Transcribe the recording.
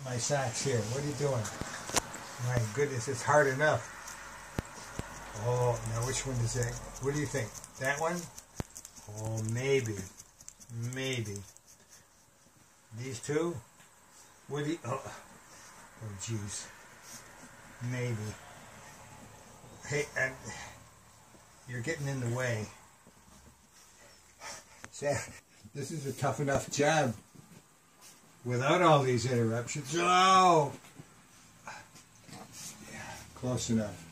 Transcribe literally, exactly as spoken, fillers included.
my socks here. What are you doing? My goodness, it's hard enough. Oh, now which one is that? What do you think? That one? Oh, maybe. Maybe. These two? What do you... Oh, oh jeez. Maybe. Hey, uh, you're getting in the way. Sam, this is a tough enough job without all these interruptions. Oh! Yeah, close enough.